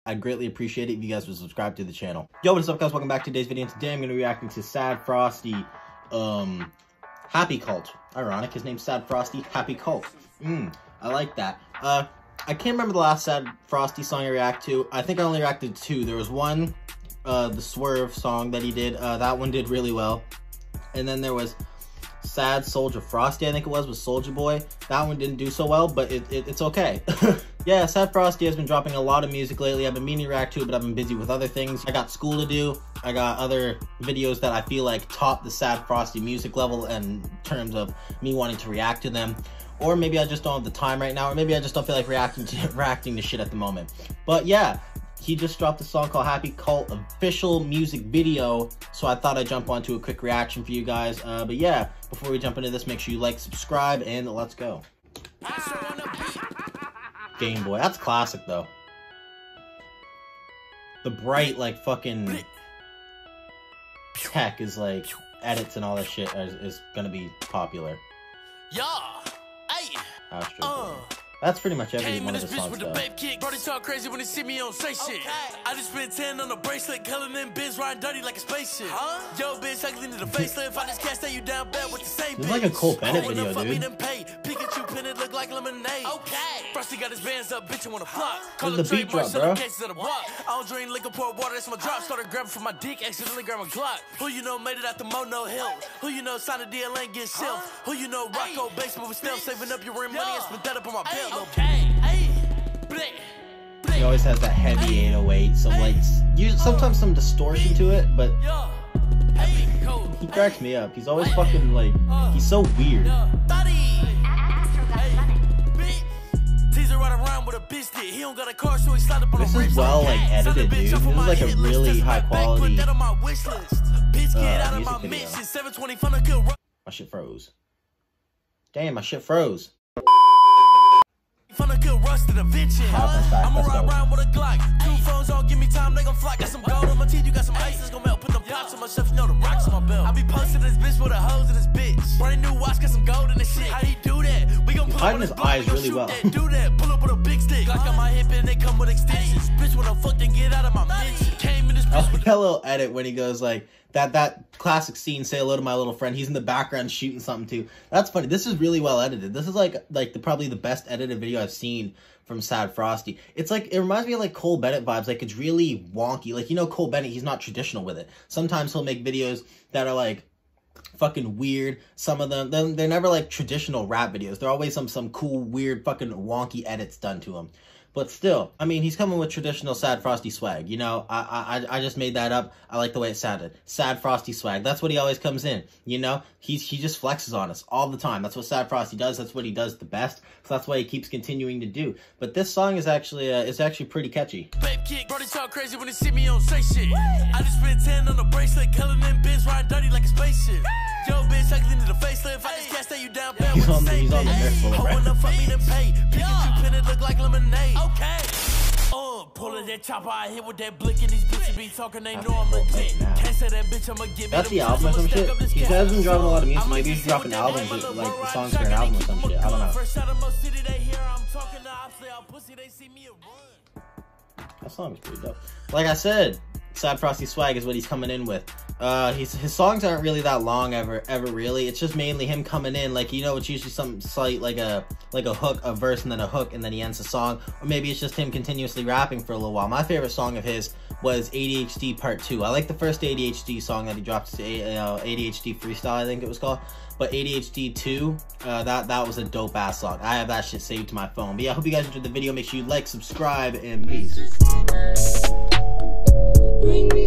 I'd greatly appreciate it if you guys would subscribe to the channel. Yo, what's up guys? Welcome back to today's video. Today I'm going to be reacting to Sad Frosty, Happy Cult. Ironic, his name's Sad Frosty, Happy Cult. I like that. I can't remember the last Sad Frosty song I reacted to. I think I only reacted to 2. There was one, the Swerve song that he did. That one did really well. And then there was Sad Soldier Frosty, I think it was with Soulja Boy. That one didn't do so well, but it's okay. Yeah, Sad Frosty has been dropping a lot of music lately. I've been meaning to react to it, but I've been busy with other things. I got school to do. I got other videos that I feel like top the Sad Frosty music level in terms of me wanting to react to them. Or maybe I just don't have the time right now, or maybe I just don't feel like reacting to shit at the moment. But yeah, he just dropped a song called Happy Cult official music video, so I thought I'd jump onto a quick reaction for you guys. But yeah, before we jump into this, make sure you like, subscribe, and let's go. Game Boy, that's classic though. The bright, like, fucking tech is like, edits and all that shit is gonna be popular. Yeah, hey. Astro Boy. That's pretty much every one of the songs though. Brody talk crazy when they see me on say shit. I just spent 10 on a bracelet, color them biz riding dirty like a spaceship. Yo, bitch, I clean to the facelift. I just can't stay you down bad with the same bitch. This is like a Cole Bennett video, dude. Pikachu pin it look like lemonade. Okay. Frosty got his bands up, bitch, I wanna flop. Call the beat drop, bro. I don't drink liquor, pour water, that's my drop. Started grabbing for my dick, accidentally grab my Glock. Who you know made it out the Mono Hill? Who you know signed a deal and get shelved? Who you know Rocco basement with stealth, saving up your rent money and spent that up on my bill. Okay. He always has that heavy 808, so like, sometimes some distortion to it, but he cracks me up. He's always fucking like, he's so weird. This is well like edited, dude. This is like a really high quality music video. My shit froze. Damn, my shit froze. I'm around with a Glock. 2 phones don't give me time, they gon' flock. Got some gold on my teeth, you got some ice, it's gon' melt. Put them pops on my shelf, you know the rocks on my belt. I be posting this bitch with a hose in this bitch. Brand new watch, got some gold in this shit. How do you do that? We gon' put hiding his eyes really well. Do that, pull up with a big stick. Like on my hip and they come with extensions. Bitch, when I'm fucked and get out of my mention. Came in this bitch with a little edit when he goes like, that classic scene, say hello to my little friend. He's in the background shooting something too. That's funny. This is really well edited. This is like probably the best edited video I've seen from Sad Frosty. It's like, it reminds me of like Cole Bennett vibes. Like, it's really wonky. Like, you know, Cole Bennett, he's not traditional with it. Sometimes he'll make videos that are like fucking weird. Some of them, they're never like traditional rap videos. They're always some cool, weird, fucking wonky edits done to them. But still, I mean, he's coming with traditional Sad Frosty swag. You know, I just made that up. I like the way it sounded. Sad Frosty swag. That's what he always comes in. You know, he just flexes on us all the time. That's what Sad Frosty does. That's what he does the best. So that's why he keeps continuing to do. But this song is actually pretty catchy. Babe kick, Brody talk crazy when they see me on say shit. I just spent 10 on a bracelet, color them biz riding dirty like a spaceship. Yo, bitch, I clean to the facelift. I just can't stay you down bad with the same bitch. Pikachu pin it look like lemonade. Okay. Pulling that chopper, I hit with that blick, and these bitches be talking, they know I'm legit. Can't say that bitch, I'ma give it. That's the album or some shit. He hasn't dropped a lot of music. Maybe he's dropping albums, like the songs for an album or some shit. I don't know. That song is pretty dope. Like I said, Sad Frosty swag is what he's coming in with. His songs aren't really that long ever really. It's just mainly him coming in, like, you know, it's usually some slight like a hook, a verse, and then a hook, and then he ends the song. Or maybe it's just him continuously rapping for a little while. My favorite song of his was ADHD Part 2. I like the first ADHD song that he dropped, ADHD Freestyle, I think it was called. But ADHD 2, that was a dope ass song. I have that shit saved to my phone. But yeah, I hope you guys enjoyed the video. Make sure you like, subscribe, and peace.